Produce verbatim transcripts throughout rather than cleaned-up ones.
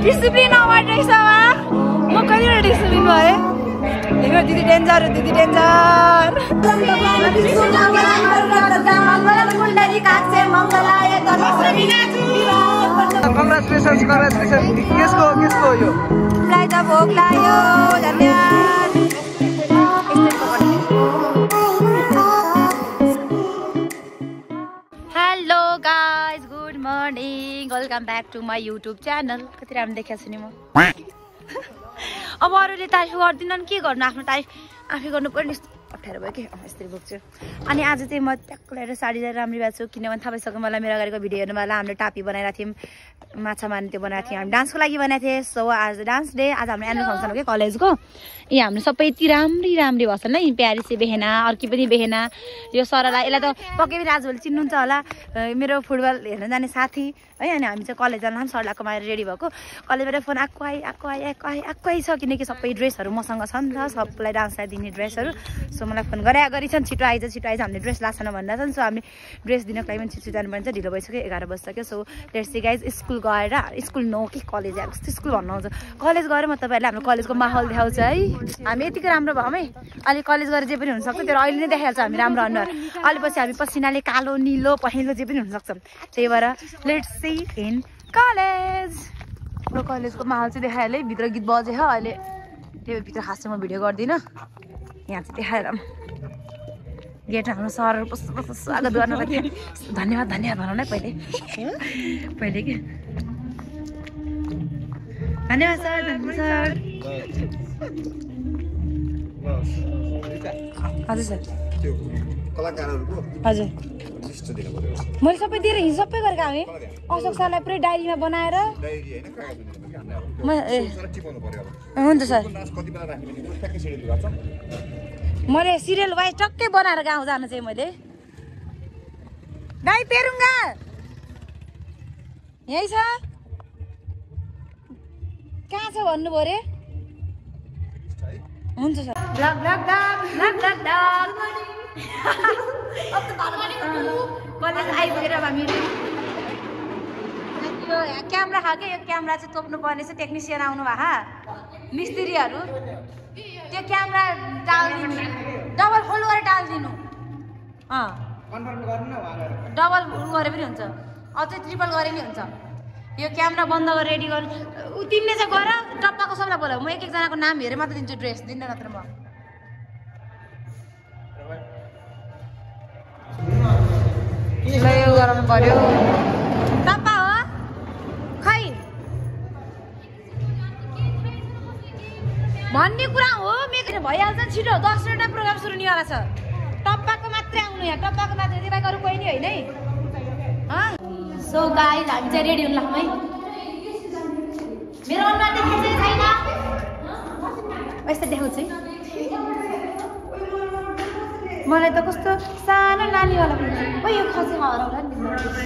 Discipline award रहेछ वा म कतिवटा डिसिप्लिन भए देखो दिदी डेन्जर दिदी डेन्जर कङ्ग्रेचुलेसन्स कङ्ग्रेचुलेसन केसको केसको यो मलाई त भोक लाग्यो धन्यवाद hello guys good morning welcome back to my YouTube channel कति राम्रो देखाएको छु नि म अब अरूले तारिफ गर्दिनन् के गर्नु आफ्नो तारिफ आफै गर्नु पर्ने अप्ठ्यारो भयो कि यस्तरी बोक्छु अनि आज चाहिँ म ट्याक्क ल्याएर साडी ल्याएर राम्रो भएको छु किनभने थाहा भइसक्यो मलाई मेरो अगाडिको भिडियो हेर्नु होला हामीले टापी बनाइरहेको थियौँ माछा मार्ने त्यो बनाएको थियौँ हामी डान्सको लागि बनाएको थिएँ सो आज डान्स डे आज हाम्रो एनुअल फङ्सन हो कि कलेजको यी हाम्रो सबै यति राम्री राम्री भन्छन् नि प्यारी चाहिँ बेहेना अर्की पनि बेहेना यो सरलाई यसलाई त पक्कै पनि आजभोलि चिन्नुहुन्छ होला मेरो फुटबल हेर्न जाने साथी है अनि हामी चाहिँ कलेज जान सरलाई कमाएर रेडी भएको कलेजबाट फोन आएको आइ आएको आइ आएको आइ आएको आइ छ किनकि सबै ड्रेसहरू मसँग छ नि त सबलाई डान्सलाई दिने ड्रेसहरू सो मलाई फोन गरे गरी छन् छिटो आइज छिटो आइज हामीले ड्रेस लाग्छ भन्दा छन् सो हामी ड्रेस दिनको लागि पनि छिटो जानुपर्छ ढिलो भइसक्यो एघार बजिसक्यो so let's see guys school गएर स्कुल नो कि कलेज आएको कस्तो स्कुल भन्नुहुन्छ कलेज गएर म तपाईँहरूले हाम्रो कलेजको माहौल देखाउँछ है हामी यतिकै राम्रो भयौँ है अहिले कलेज गएर जे पनि हुनसक्छ त्यो अहिले नै देखाइहाल्छ हामी राम्रो अनुहार अहिले पछि हामी पसिनाले कालो निलो पहेँलो जे पनि हुनसक्छ त्यही भएर लेट्स सी इन कलेज हाम्रो कलेजको माहौल चाहिँ देखाइहालेँ भित्र गीत बजे हो अहिले त्यही भित्र खास चाहिँ म भिडियो गर्दिनँ यहाँ चाहिँ देखाएर गेट हाम्रो सरहरू कस्तो कस्तो स्वागत गर्नको थियो धन्यवाद धन्यवाद भनौँ न पहिले पहिले के धन्यवाद सर धन्यवाद सर हजुर सर हजुर मैले सबै दिएर हिजो सबै गरेको हामी अशोक सरलाई पुरै डायरीमा बनाएर हुन्छ सर मैले सिरियल वाइज टक्कै बनाएर गाउँ जानु चाहिँ मैले गाई पेरुङ्गा यही छ कहाँ छ भन्नुभयो अरे हुन्छ sir blog blog blog blog college आइपुगेर हामी यो क्यामेरा खालकै यो क्यामेरा चाहिँ तोप्नु पर्ने चाहिँ टेक्निसियन आउनु भएको मिस्त्रीहरू त्यो क्यामेरा टालिदिनु डबल फोल्ड गरेर टालिदिनु अँ डबल गरे पनि हुन्छ अझै ट्रिपल गरे पनि हुन्छ यो क्यामेरा बन्द गरेर रेडी गर्नु तिमीले चाहिँ गर टप्पाको सबलाई बोला म एक एकजनाको नाम हेरेर मात्र दिन्छु ड्रेस दिन्न नत्र म यो गराउनु पर्यो टप्पा हो खै भन्ने कुरा हो मेक भइहाल्छ नि छिटो दस मिनटमा प्रोग्राम सुरु हुनेवाला छ टप्पाको मात्रै आउनु यहाँ टप्पाको मात्रै यदि बाहेक अरू कोही नि होइन है सो गाइज हामी चाहिँ रेडी हुनु लाग्छौँ है मेरो अनुहार देखाउँछ छैन यस्तो देखाउँछु है मलाई त कस्तो सानो नानीवाला पनि ओ यो खसी हराउला नि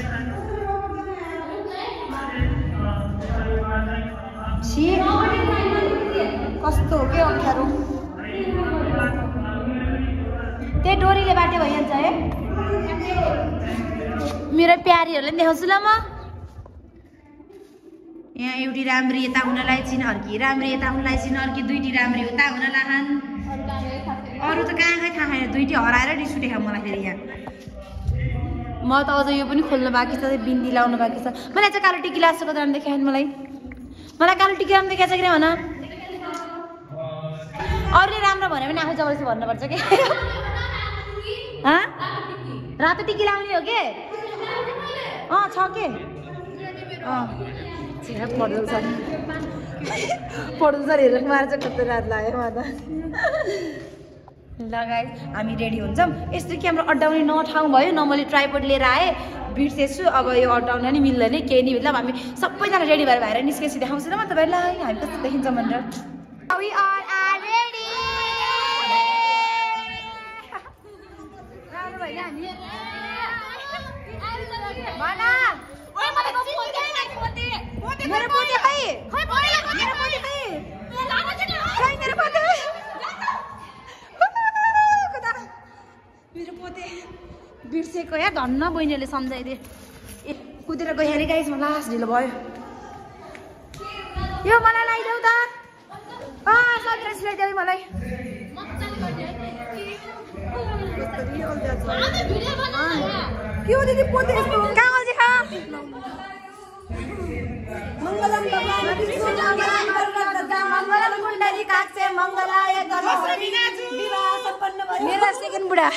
छि कस्तो हो के अप्ठ्यारो त्यही डोरीले बाटे भइहाल्छ है मेरो प्यारीहरूलाई पनि देखाउँछु ल म यहाँ एउटी राम्री यता हुनलाई छिन् अर्की राम्री यता हुनलाई छिन् अर्की दुईटी राम्री उता हुन लाहान् अरू त कहाँ खै थाहा छैन दुईटी हराएर रिस उठेको मलाई फेरि यहाँ म त अझ यो पनि खोल्नु बाँकी छ बिन्दी लाउनु बाँकी छ मलाई चाहिँ कालो टिकी लाग्छ कति राम्रो देखाएन मलाई मलाई कालो टिकी राम्रो देखाएको छ कि भन अरूले राम्रो भन्यो भने आफू जबरजस्ती भन्नुपर्छ कि रातो टिकी लाउने हो के अँ छ के अँ पढ्दो सर पढ्दो सर हेरेर मार चाहिँ कस्तो रात लाग्यो म त लगाए हामी रेडी हुन्छौँ यस्तो क्यामेरा अड्डाउने न ठाउँ भयो न मैले ट्राइपोड लिएर आएँ बिर्सेछु अब यो अड्डाउन नि मिल्दैन केही नि मतलब हामी सबैजना रेडी भएर भएर निस्केपछि देखाउँछु ल म तपाईँलाई हामी कस्तो देखिन्छ भनेर बिर्सेको या धन्न बहिनीले सम्झाइदिए कुदेर गयो अरे गाइस म लास्ट ढिलो भयो यो मलाई लगाइदेऊ त अँ सन्ड्रेस ल्याइदेऊ मलाई के हो दिदी पोते यस्तो कागज देखा मंगलम मंगलम कुण्डली काक्षे मंगलाय विवाह सम्पन्न भयो मेरो सेकेन्ड बुढा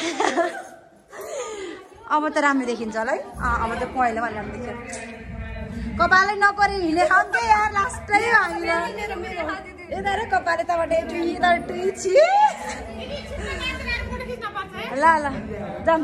अब त राम्रो देखिन्छ होला है अब त पहेँलो भने राम्रो देखिन्छ कपालै नपरे हिँडे खाउँ के यार लास्टै हामीलाई यता रे कपाले तबाट टुई त टुई छि ल ल जाम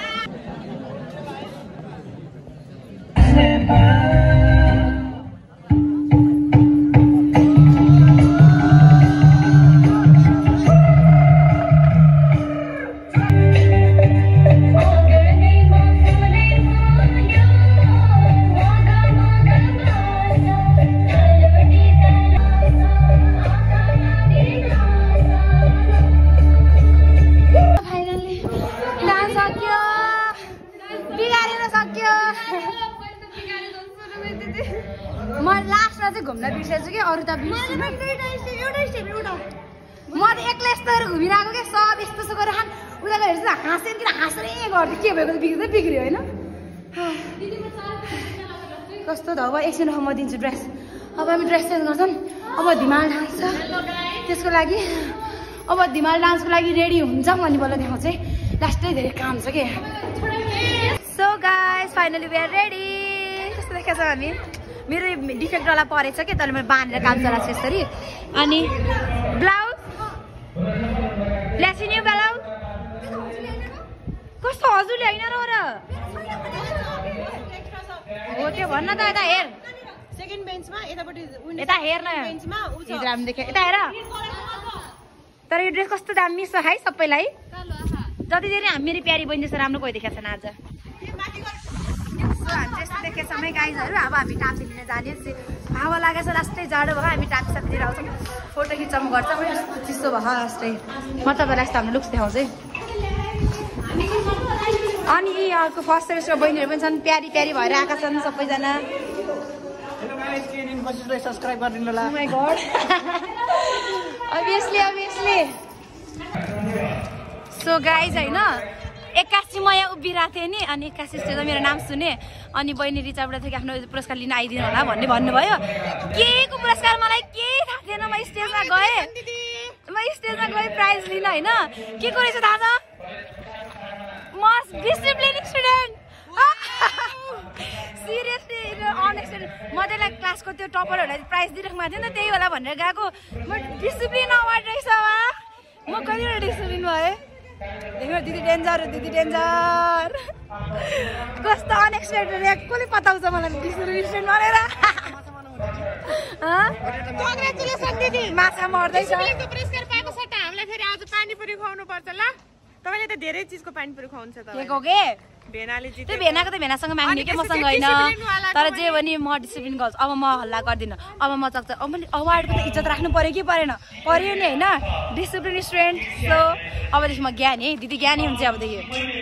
घुम्न बिर्सेछु कि अरू त बिर्सिनु म त एक्लै यस्तो घुमिरहेको क्या सब यस्तो यस्तो गरेर खान उता गएर हेर्छु हाँसेन किन हाँस्ने गर्थ्यो के भएको त बिग्रिँदै बिग्रियो होइन कस्तो त अब एकछिन म दिन्छु ड्रेस अब हामी ड्रेस चेन्ज गर्छौँ अब धिमाल डान्स छ त्यसको लागि अब धिमाल डान्सको लागि रेडी हुन्छौँ अनि बल्ल देखाउँछ है लास्टै धेरै काम छ कि so guys finally we are ready कस्तो देखेको छ हामी मेरो डिफेक्टवाला परेछ कि तैँले मैले बाँधेर काम चलाएको छु यसरी अनि ब्लाउज ल्यासी नि ब्लाउज कस्तो हजुरले होइन र हो त्यो भन्न त यता हेर सेकेन्ड बेन्चमा यतापट्टि यता हेर न राम्रो देख्यो यता हेर तर यो ड्रेस कस्तो दामी छ है सबैलाई जति धेरै हामी मेरो प्यारी बहिनी जस्तो राम्रो कोही देखाएको छैन आज हामी यस्तो देखेको छौँ है गाइजहरू अब हामी टाप्सी लिन जाने हावा लागेको छ लास्टै जाडो भयो हामी टाप्सी साथी लिएर आउँछौँ फोटो खिच्न गर्छौँ चिसो भयो लास्टै म तपाईँलाई यस्तो हाम्रो लुक्स देखाउँछु है अनि यी अर्को फर्स्ट सेमेस्टर बहिनीहरू पनि छन् प्यारी प्यारी भएर आएका छन् सबैजना सब्सक्राइब गरिदिनु होला my God obviously obviously so guys होइन एक्कासी म यहाँ उभिरहेको थिएँ नि अनि एक्कासी स्टेज मेरो नाम सुने अनि बहिनी रिचाबाट थियो कि आफ्नो पुरस्कार लिन आइदिनु होला भन्ने भन्नुभयो के को पुरस्कार मलाई केही थाहा थिएन म स्टेजमा गएँ म स्टेजमा गएँ प्राइज लिन होइन के को रहेछ थाहा छ म डिसिप्लिन स्टुडेन्ट सिरियसली अनएक्सपेक्टेड म त्यसलाई क्लासको त्यो टपरहरूलाई प्राइज दिइराख्नु भएको थियो नि त त्यही होला भनेर गएको म डिसिप्लिन अवार्ड रहेछ वा म कतिवटा डिसिप्लिन भएँ देख्नु दिदी डेन्जर दिदी डेन्जर कस्तो अनएक्सपेक्टेड कसले पताउँछ मलाई डिसिप्लिन भनेर कङ्ग्रेचुलेसन दिदी माछा मर्दैछ डिसिप्लिनको पुरस्कार पाएको छ त हामीलाई फेरि आज पानीपुरी खुवाउनु पर्छ ल तपाईले त धेरै चीजको पानीपुरी खुवाउनुहुन्छ त के को के भेनाले जिते त्यो भेनाको त भेनासँग माग्ने के मसँग होइन तर जे पनि म डिसिप्लिन गर्छु अब म हल्ला गर्दिनँ अब म चक्छ अब मैले अवार्डको त इज्जत राख्नु पर्यो कि परेन पर्यो नि होइन डिसिप्लिन स्टुडेन्ट सो अबदेखि म ज्ञानी है दिदी ज्ञानी हुन्छ अबदेखि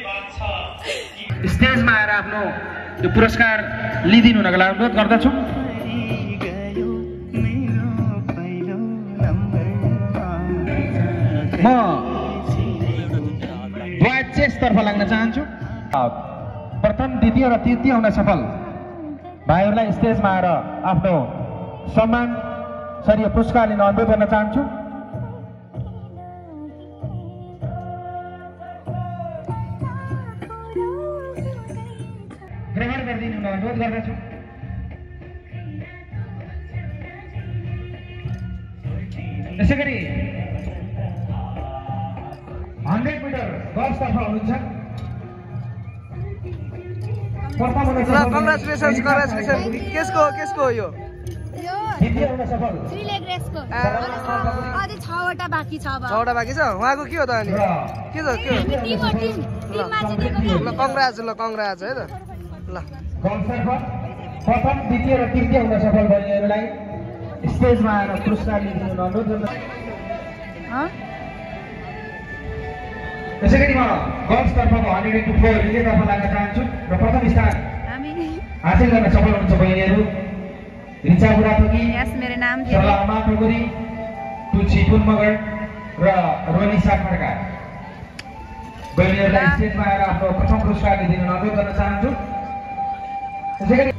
स्टेजमा आएर आफ्नो त्यो पुरस्कार लिदिनु हुनको लागि अनुरोध गर्दछु म बॉयज चेस तर्फ लाग्न चाहन्छु प्रथम द्वितीय र तृतीय हुन सफल भाइहरूलाई स्टेजमा आएर आफ्नो सम्मान स्तरीय पुरस्कार लिन अनुरोध गर्न चाहन्छु ग्रहण गरिदिनु हुन अनुरोध गर्दछु यसै गरी हन्ड्रेड मिटर गर्ल्सतर्फ हुनुहुन्छ कङ्ग्रेचुलेसन कङ्ग्रेचुलेसन केसको केसको हो यो छवटा बाँकी छ छवटा बाँकी छ उहाँको के हो त अनि के छ के हो ल कङ्ग्रेच ल कङ्ग्रेच है त ल प्रथम द्वितीय र तृतीय हुन सफल बहिनीहरूलाई स्टेजमा आएर पुरस्कार लिनु अनुरोध गर्दछु यसै गरी म गर्ल्सतर्फको हन्ड्रेड इन्टु फोर रिलेतर्फ लाग्न चाहन्छु र प्रथम स्थान हासिल गर्न सफल हुनुहुन्छ बहिनीहरू रिचा बुढाथोकी, यस मेरो नाम सरला अम्मा ठकुरी, तुलसी पुन मगर र रोनी साखरका बहिनीहरूलाई स्टेजमा आएर आफ्नो प्रथम पुरस्कार दिने अनुरोध गर्न चाहन्छु। त्यसैगरी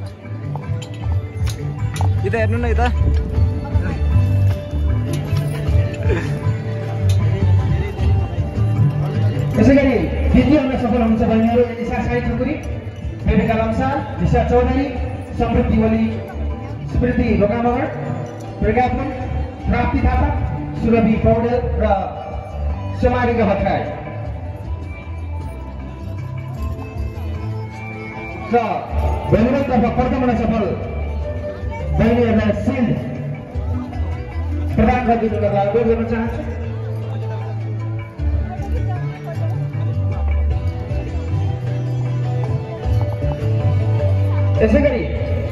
यता हेर्नु न यता त्यसैगरी द्वितीय हुन सफल हुन्छ बहिनीहरू निशा साई ठकुरी, रेबिका लम्साल, निशा चौधरी, समृद्धि ओली, स्मृति ढोकामगर, प्रज्ञापन, प्राप्ति थापा, सुरभि पौडेल र समारिका भट्टराई। र बहिनीतर्फ प्रथम हुन सफल बहिनीहरूलाई सिल्ड प्रदान गरिदिनुको लागि अनुरोध गर्न चाहन्छु। त्यसैगरी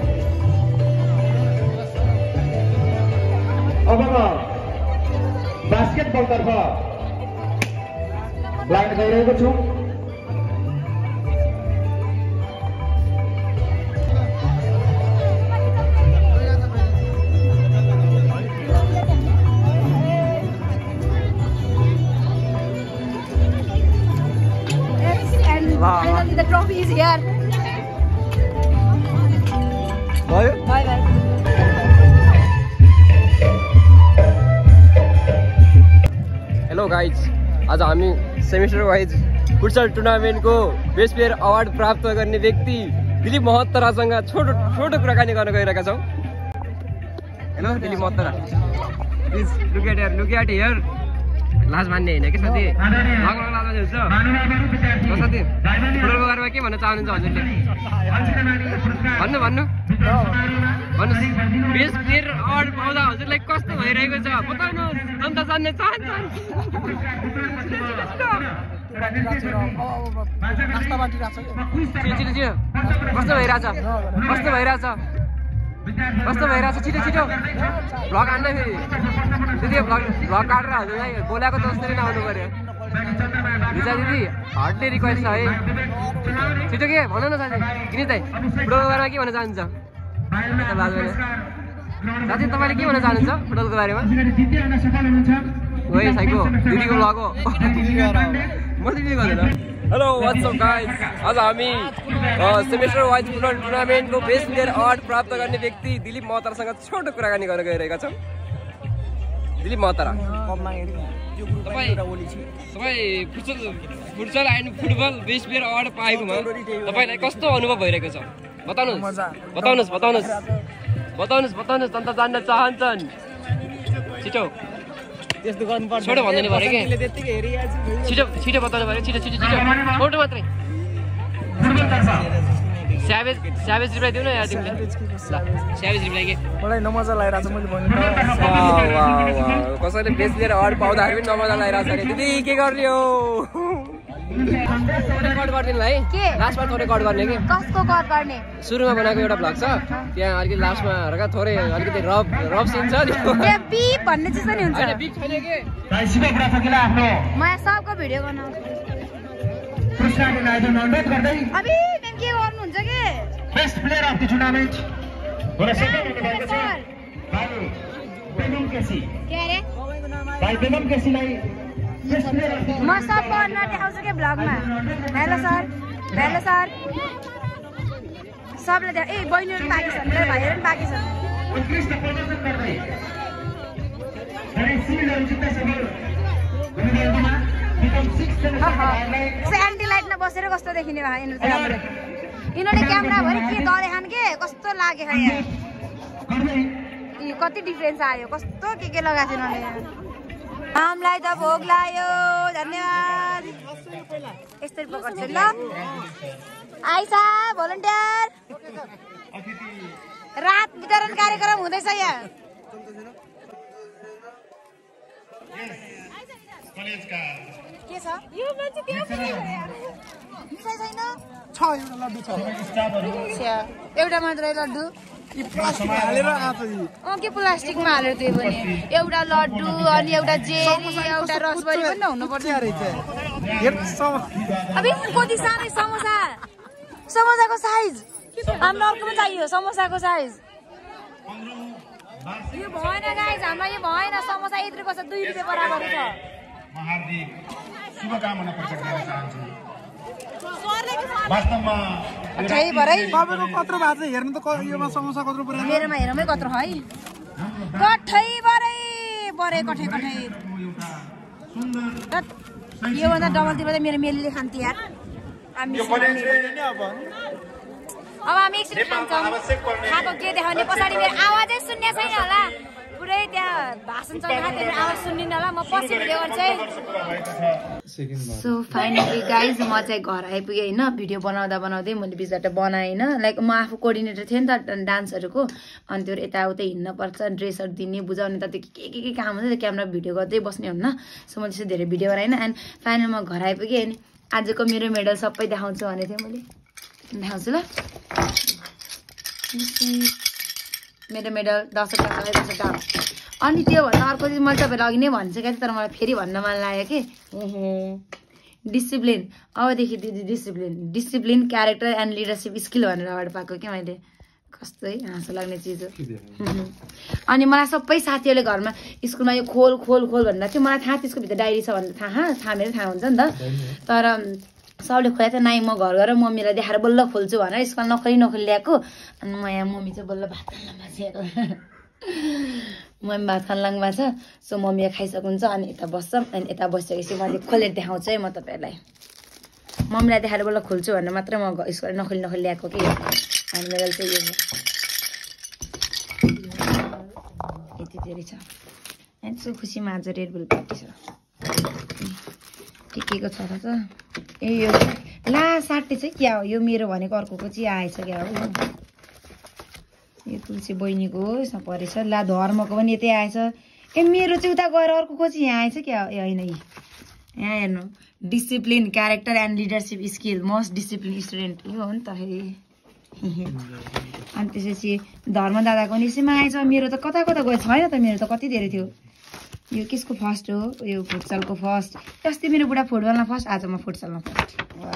अब म बास्केटबलतर्फ लाग्न गइरहेको छु। Finally the trophy is here. भयो Bye bye. हेलो गाइज, आज हामी सेमिस्टर वाइज फुटसल टुर्नामेन्टको बेस्ट प्लेयर अवार्ड प्राप्त गर्ने व्यक्ति दिलीप महत्तरासँग छोटो छोटो कुराकानी गर्न गइरहेका छौँ। Hello Dilip Mahattara, please look at here, look at here. लाज मान्ने होइन कि साथी, लाज मान्ने हुन्छ साथी। फुटबलको बारेमा के भन्न चाहनुहुन्छ हजुरले? भन्नु भन्नु भन्नुहोस्। बेस्ट प्लेयर अवार्ड पाउँदा हजुरलाई कस्तो भइरहेको छ बताउनुहोस्, जनता जान्न चाहन्छ। छिटो छिटो छिटो कस्तो भइरहेछ कस्तो भइरहेछ कस्तो भइरहेछ छिटो छिटो भ्लग हान्न फेरि दिदी। भ्लग भ्लग काटेर हजुरलाई बोलाएको जसरी नआउनु पऱ्यो। रिचा दिदी हार्डली रिक्वेस्ट छ है, छिटो के भन न साथी। किन चाहिँ फुटबलको बारेमा के भन्न चाहनुहुन्छ साथी? तपाईँले के भन्न चाहनुहुन्छ फुटबलको बारेमा? ओइ साइको दिदीको भ्लग हो, म दिदी गर्दैन। हेलो वाट्सअप गाइज, आज हामी सेमेस्टर वाइज फुटबल टुर्नामेन्टको बेस्ट प्लेयर अवार्ड प्राप्त गर्ने व्यक्ति दिलीप महत्तरासँग छोटो कुराकानी गर्न गइरहेका छौँ। दिलीप महत्तरा, तपाईँ तपाईँ futsal futsal and football best player award पाएकोमा तपाईँलाई कस्तो अनुभव भइरहेको छ बताउनुहोस् बताउनुहोस् बताउनुहोस् बताउनुहोस् बताउनुहोस् जनता जान्न चाहन्छन्। छिटो त्यस्तो गर्नुपर्छ, छोटो भन्दैन पऱ्यो कि त्यतिकै हेरिरहेछ। छिटो छिटो बताउनु पऱ्यो, छिटो छिटो छिटो छोटो मात्रै। स्यावेज स्यावेज रिप्लाई दिउ न यार तिमीले। स्यावेज रिप्लाई के मलाई नमजा लागिरहेछ मैले भने त। कसैले बेस्ट प्लेयर अवार्ड पाउँदाखेरि पनि नमजा लागिरहेछ अरे। दिदी के गर्ने हो? रेकर्ड गरिदिनु है, लास्टमा थोरै कट गर्ने कि कसको कट गर्ने? सुरुमा बनाएको एउटा भ्लग छ त्यहाँ अलिकति लास्टमा हल्का थोरै अलिकति रफ रफ सिन छ नि। ए बिप भन्ने चाहिँ नि हुन्छ। हैन बिप छैन के म यहाँ सबको भिडियो बनाउँछु। पुरस्कार दिन आयोजन अनुरोध गर्दै अबि मेम के गर्नुहुन्छ के? Best player of the tournament हुन सक्ने भएको छ सर भाइ बेनम केसी। के अरे? भाइ बेनम केसीलाई बेस्ट प्लेयर अफ द म सब गर्न देखाउँछु के ब्लगमा। हेलो सर, हेलो सर, सबले देख। ए बहिनीहरू पनि बाँकी छन्, मेरो भाइहरू पनि बाँकी छन्। उत्कृष्ट प्रदर्शन गर्दै धेरै सिल्डहरू जित्न सफल हुनेहरूमा विक्रम सिक्स जनहरूलाई एन्टी लाइटमा बसेर कस्तो देखिने भए यिनीहरू चाहिँ राम्रो। यिनीहरूले क्यामेराभरि के दरे खान के कस्तो लाग्यो खै यहाँ। गर्दै यी कति डिफ्रेन्स आयो, कस्तो के के लगाएको थियो यिनीहरूले। हामीलाई त भोग लाग्यो, धन्यवाद। यस्तरी पकाउँछु ल। आइसा भोलिन्टियर रात वितरण कार्यक्रम हुँदैछ यहाँ। के छ यो मान्छे त्यहाँ पनि मिठाई छैन? छ एउटा लड्डु छ। छ्या, एउटा मात्रै लड्डु प्लास्टिक हालेर आएको यी। अँ के प्लास्टिकमा हालेर त्यो पनि एउटा लड्डु अनि एउटा जेली एउटा रसबरी पनि हुनुपर्छ। अब कति सानो समोसा, समोसाको साइज हाम्रो अर्कोमा चाहियो। समोसाको साइज यो भएन गाइस, हामीलाई यो भएन। समोसा यत्रोको छ, दुई रुपियाँ बराबर छ। म हार्दिक शुभकामना प्रकट गर्न चाहन्छु। वास्तवमा ठै भरै तपाईँको कत्रो भएको छ हेर्नु त योमा समोसा कत्रो पऱ्यो मेरोमा हेरमै कत्रो है कठै भरै बरे कठै कठै योभन्दा डबल दिँदा त मेरो मेलीले खान्थे यार। अब हामी एकछिन खान्छौँ। खाएको के देखाउने पछाडि मेरो आवाजै सुन्ने छैन होला। पुरै त्यहाँ भाषण चलिरहेको थियो, आवाज सुन्दिनँ होला। म पछि भिडियो गर्छु है। सो फाइनली गाइज म चाहिँ घर आइपुगेँ होइन। भिडियो बनाउँदा बनाउँदै मैले बिचबाट बनाएँ होइन। लाइक म आफू कोअर्डिनेटर थिएँ नि त डान्सहरूको। अनि त्यो यताउता हिँड्नुपर्छ, ड्रेसहरू दिने बुझाउने त त्यो के के के काम हुन्छ त्यो क्यामेरा भिडियो गर्दै बस्ने हुन्न। सो मैले चाहिँ धेरै भिडियो बनाएन। एन्ड फाइनल म घर आइपुगेँ अनि आजको मेरो मेडल सबै देखाउँछु भनेको थिएँ मैले। देखाउँछु ल। मेरो मेडल दसवटा छ दसवटा। अनि त्योभन्दा अर्को चाहिँ मैले तपाईँलाई अघि नै भनिसकेको थिएँ तर मलाई फेरि भन्न मन लाग्यो कि डिसिप्लिन। अबदेखि दिदी discipline discipline character and leadership skill भनेर अगाडि पाएको क्या मैले। कस्तो है हाँसो लाग्ने चिज हो। अनि मलाई सबै साथीहरूले घरमा स्कुलमा यो खोल खोल खोल भनेर थियो। मलाई थाहा त्यसको भित्र डायरी छ भनेर थाहा थाहा मेरो थाहा हुन्छ नि त। तर सबले खोले त नाइ म घर गएर मम्मीलाई देखाएर बल्ल खोल्छु भनेर स्कुल नखोली नखोली ल्याएको। अनि म यहाँ मम्मी चाहिँ बल्ल भात खान लाग्छ। मम्मी भात खान लाग्नु भएको छ। सो मम्मीले खाइसक्नुहुन्छ अनि यता बस्छ। अनि यता बसिसकेपछि मैले खोलेर देखाउँछु है म तपाईँहरूलाई। मम्मीलाई देखाएर बल्ल खोल्छु भनेर मात्रै म स्कुल नखोली नखोली ल्याएको कि। अनि मेरो चाहिँ यो यति धेरै छ। यस्तो खुसीमा आज रेड बुल पार्टी छ। के के को छ त ए यो ला साट्टे चाहिँ क्या हो यो मेरो भनेको अर्कोको चाहिँ आएछ क्या हो। यो तुलसी बहिनीको यसमा परेछ। ला धर्मको पनि यतै आएछ। ए मेरो चाहिँ उता गएर अर्कोको चाहिँ यहाँ आएछ क्या ए होइन यहाँ हेर्नु discipline character and leadership skill most discipline student यो हो नि त फेरि। अनि त्यसपछि धर्म दादाको नि यसैमा आएछ। मेरो त कता कता गयो छैन त मेरो त कति धेरै थियो। यो किसको फर्स्ट हो यो फुटसलको फर्स्ट। अस्ति मेरो बुढा फुटबलमा फर्स्ट आज म फुटसलमा फर्स्ट।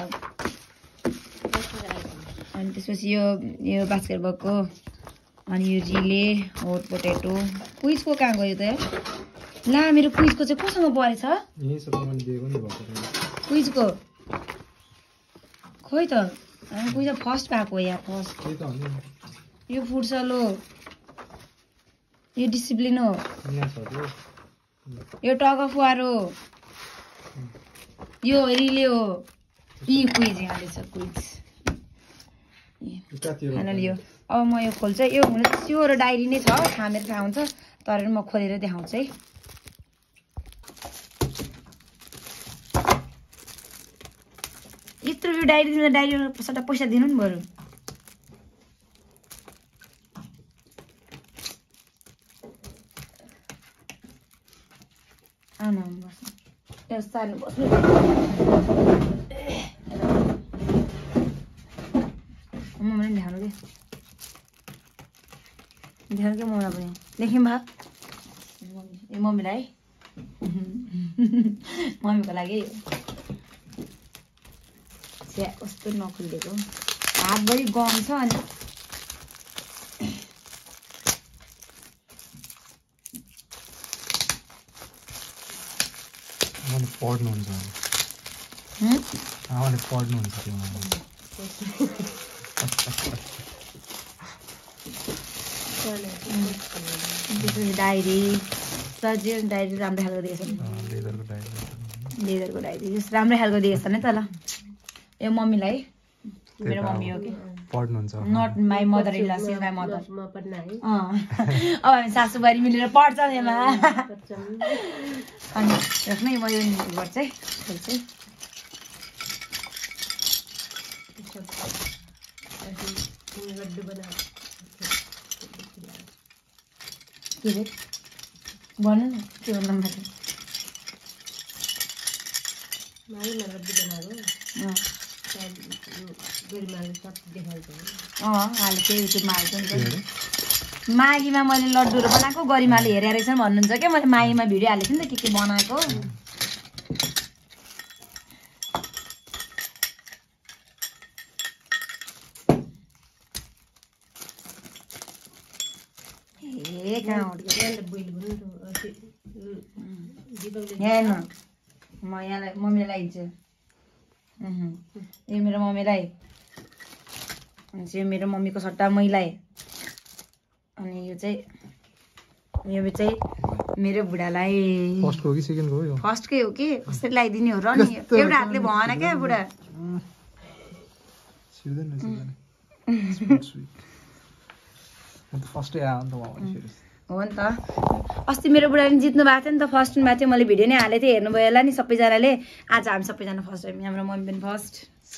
अनि त्यसपछि यो यो बास्केटबलको। अनि यो रिले होट पोटेटो क्विजको कहाँ गयो त ला मेरो क्विजको चाहिँ कोसँग परेछ क्विजको खोइ त क्विज फर्स्ट भएको यहाँ फर्स्ट। यो फुटसल हो यो डिसिप्लिन हो यो टग अफ वार हो यो रिले हो यी क्विज यहाँले छ क्विज। यो अब म यो खोल्छु यो हुन त स्योर डायरी नै छ थाहा मेरो थाहा हुन्छ तर म खोलेर देखाउँछु है। यत्रो यो डायरी दिँदा डायरी सट्टा पैसा दिनु नि बरु। आउनु बस्नु सार्नु बस्नु मम्मीले ध्यान के ध्यान के मम्मीलाई पनि लेख्यौँ भा ए मम्मीलाई मम्मीको लागि स्या कस्तो नखुलिदिएको हातभरि गम छ। अनि पढ्नुहुन्छ पढ्नुहुन्छ डायरी सजिलो डायरी राम्रो खालको दिएछ नि लेदरको डायरी राम्रै खालको दिएछ नि त ल। यो मम्मीलाई मेरो मम्मी हो कि पढ्नुहुन्छ not my mother in law is my mother. अब हामी सासूबारी मिलेर पढ्छौँ यसमा। अनि राख्नु म यो गर्छ है खोल्छु है। के रे भन्नु न के भन्नु भएको अँ हाले चाहिँ युट्युबमा हाल्छ नि त। माघीमा मैले लड्डुहरू बनाएको गरिमाले हेरेर रहेछ भन्नुहुन्छ क्या। मैले माघीमा भिडियो हालेको थिएँ नि त के के बनाएको। कहाँ हुर्क्यो यहाँ हेर्नु म यहाँलाई मम्मीलाई लगाइदिन्छु यो मेरो मम्मीलाई अनि यो मेरो मम्मीको सट्टा मैलाई अनि यो चाहिँ यो चाहिँ मेरो बुढालाई फर्स्टको हो कि सेकेन्डको हो यो फर्स्टकै हो कि कसरी लगाइदिने हो र नि एउटा हातले भएन क्या बुढा सिर्दैन सिर्दैन म त फर्स्टै आयो नि त हो नि त अस्ति मेरो बुढाले जित्नु भएको थियो नि त फर्स्टमा थियो मैले भिडियो नै हालेको थिएँ हेर्नुभयो होला नि सबैजनाले आज हामी सबैजना फर्स्ट टाइम हाम्रो मम्मी पनि फर्स्ट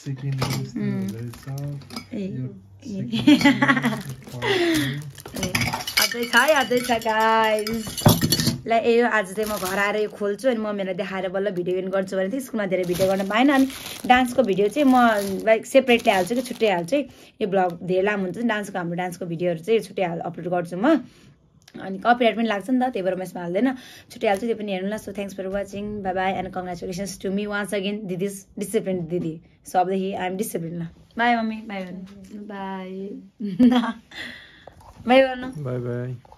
अझै छ है अझै छ गाइस ल यो आज चाहिँ म घर आएर यो खोल्छु अनि मम्मीलाई देखाएर बल्ल भिडियो एडिट गर्छु भने चाहिँ स्कुलमा धेरै भिडियो गर्न पाएन अनि डान्सको भिडियो चाहिँ म लाइक सेपरेटली हाल्छु कि छुट्टै हाल्छु यो ब्लग धेरै लामो हुन्छ नि डान्सको हाम्रो डान्सको भिडियोहरू चाहिँ छुट्टै हाल अपलोड गर्छु म अनि कपिराइट पनि लाग्छ नि त त्यही भएर म यसमा हाल्दैन छुट्टै हाल्छु त्यो पनि हेर्नु ल so thanks for watching bye bye and congratulations to me once again दिदी डिसिप्लिन दिदी सबदेखि आइ एम डिसिप्लिन ल बाई मम्मी बाई भन्नु बाई बाई गर्नु बाई बाई